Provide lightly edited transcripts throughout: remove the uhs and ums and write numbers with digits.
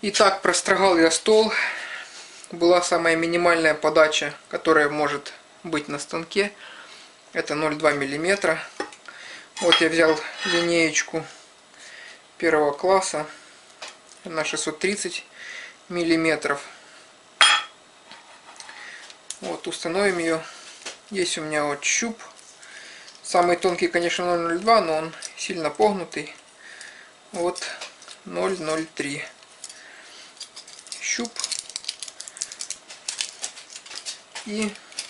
Итак, прострогал я стол. Была самая минимальная подача, которая может быть на станке. Это 0,2 мм. Вот я взял линеечку первого класса на 630 миллиметров. Вот, установим ее. Есть у меня вот щуп. Самый тонкий, конечно, 0,02, но он сильно погнутый. Вот 0,03 щуп. И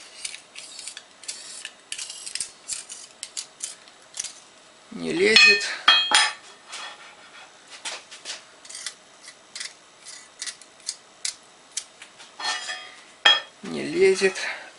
не лезет. Не лезет.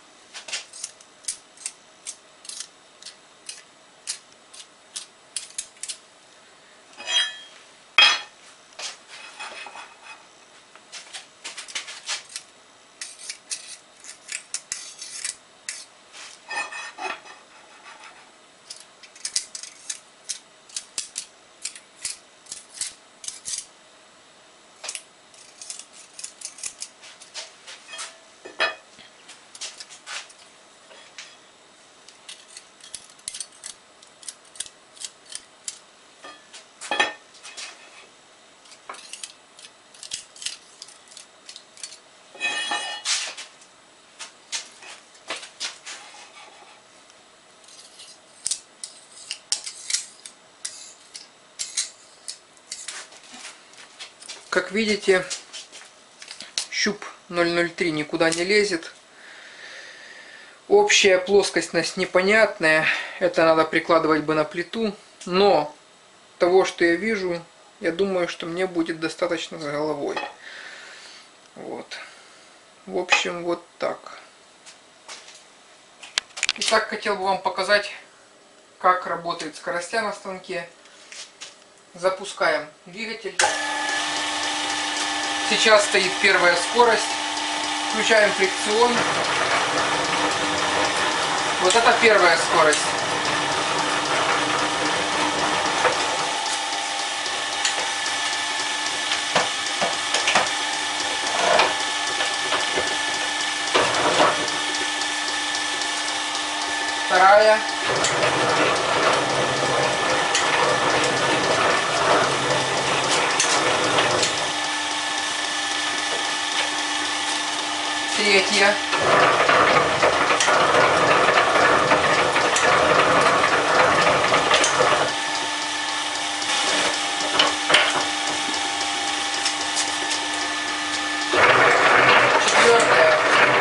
Как видите, щуп 0,03 никуда не лезет. Общая плоскость непонятная. Это надо прикладывать бы на плиту. Но того, что я вижу, я думаю, что мне будет достаточно с головой. Вот. В общем, вот так. Итак, хотел бы вам показать, как работает скоростя на станке. Запускаем двигатель. Сейчас стоит первая скорость. Включаем фрикцион. Вот это первая скорость. Вторая. Третья. Четвертая.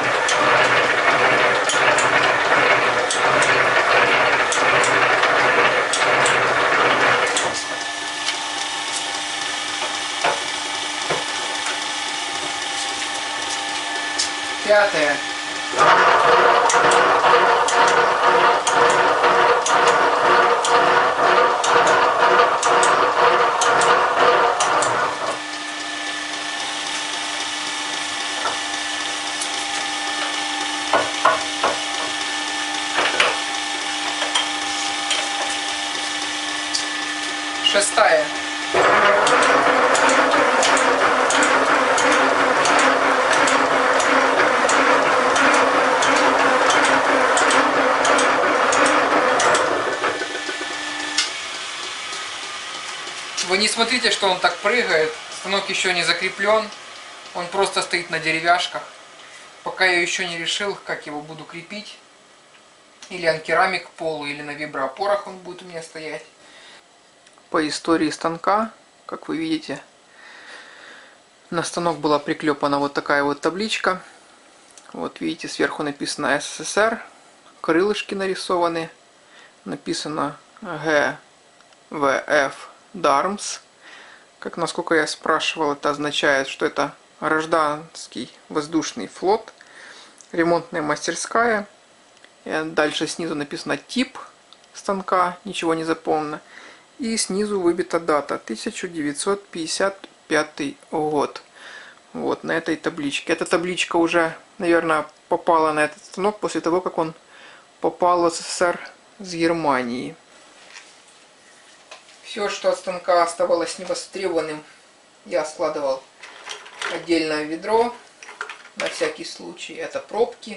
Пятая. Шестая. Вы не смотрите, что он так прыгает. Станок еще не закреплен. Он просто стоит на деревяшках. Пока я еще не решил, как его буду крепить. Или анкерамик к полу, или на виброопорах он будет у меня стоять. По истории станка, как вы видите, на станок была приклепана вот такая вот табличка. Вот видите, сверху написано СССР. Крылышки нарисованы. Написано ГВФ Дармс. Как, насколько я спрашивал, это означает, что это гражданский воздушный флот, ремонтная мастерская. И дальше снизу написано тип станка, ничего не заполнено. И снизу выбита дата 1955 год. Вот на этой табличке. Эта табличка уже, наверное, попала на этот станок после того, как он попал в СССР с Германии. Все, что от станка оставалось невостребованным, я складывал Отдельное ведро, на всякий случай. Это пробки,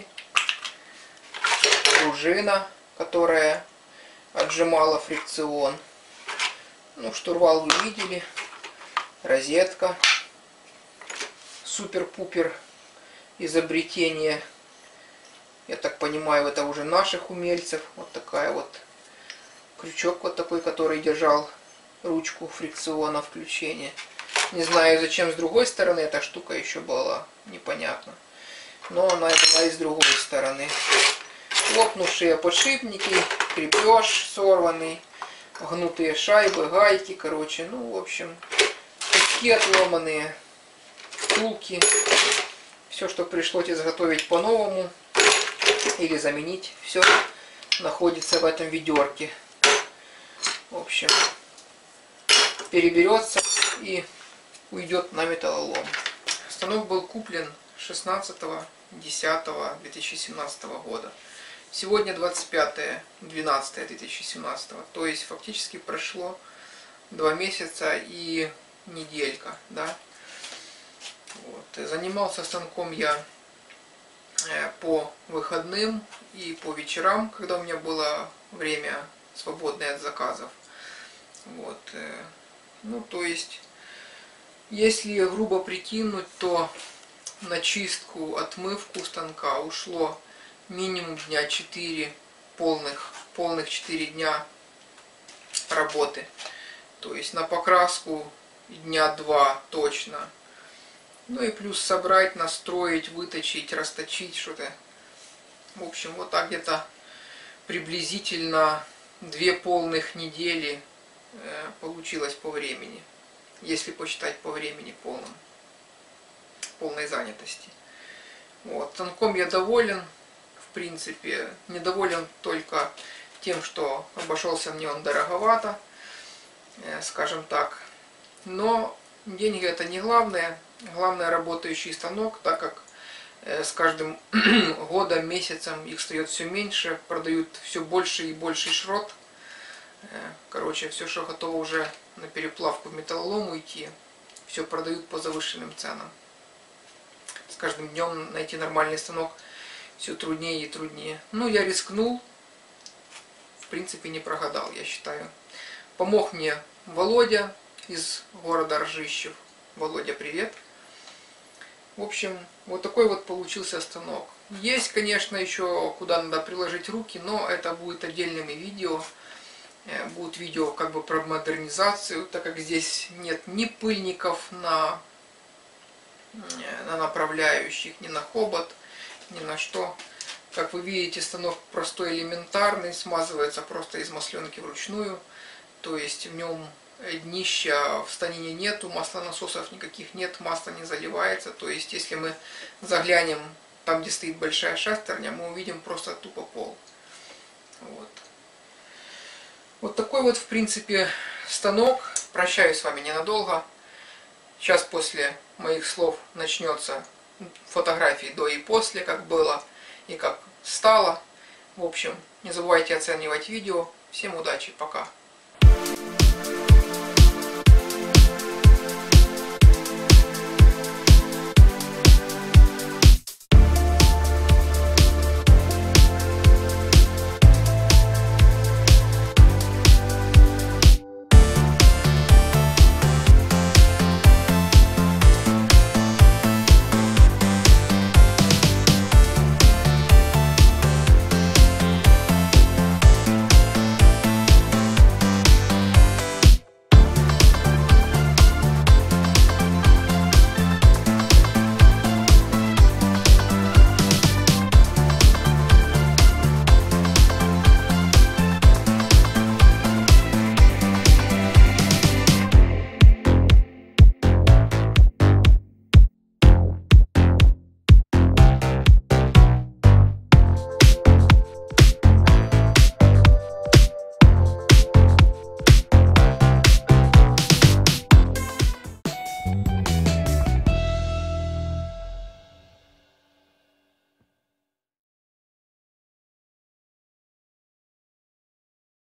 пружина, которая отжимала фрикцион. Ну, штурвал вы видели, розетка, супер-пупер изобретение. Я так понимаю, это уже наших умельцев. Вот такая вот крючок вот такой, который держал ручку фрикциона включения. Не знаю, зачем с другой стороны эта штука еще была, непонятно. Но она была и с другой стороны. Лопнувшие подшипники, крепеж сорванный, гнутые шайбы, гайки, короче. Ну, в общем, куски отломанные, втулки. Все, что пришлось изготовить по-новому или заменить, все находится в этом ведерке. В общем, переберется и уйдет на металлолом. Станок был куплен 16.10.2017 года. Сегодня 25.12.2017. То есть фактически прошло 2 месяца и неделька. Да? Вот. Занимался станком я по выходным и по вечерам, когда у меня было время свободное от заказов. Вот. Ну, то есть, если грубо прикинуть, то на чистку, отмывку станка ушло минимум дня 4, полных 4 дня работы. То есть на покраску дня 2 точно. Ну и плюс собрать, настроить, выточить, расточить что-то. В общем, вот так где-то приблизительно 2 полных недели получилось по времени. Если посчитать по времени полной занятости. Вот. Станком я доволен. В принципе, недоволен только тем, что обошелся мне он дороговато. Скажем так. Но деньги это не главное. Главное работающий станок, так как с каждым годом, месяцем их стает все меньше, продают все больше и больше шрот. Короче, все, что готово уже на переплавку в металлолом уйти, все продают по завышенным ценам. С каждым днем найти нормальный станок все труднее и труднее. Ну, я рискнул, в принципе, не прогадал, я считаю. Помог мне Володя из города Ржищев. Володя, привет. В общем, вот такой вот получился станок. Есть, конечно, еще куда надо приложить руки, но это будет отдельными видео. Будут видео как бы про модернизацию, так как здесь нет ни пыльников на направляющих, ни на хобот, ни на что. Как вы видите, станок простой, элементарный, смазывается просто из масленки вручную. То есть в нем днища в станине нету, маслонасосов никаких нет, масло не заливается. То есть если мы заглянем там, где стоит большая шестерня, мы увидим просто тупо пол. Вот. Вот такой вот, в принципе, станок. Прощаюсь с вами ненадолго. Сейчас после моих слов начнется фотографии до и после, как было и как стало. В общем, не забывайте оценивать видео. Всем удачи, пока.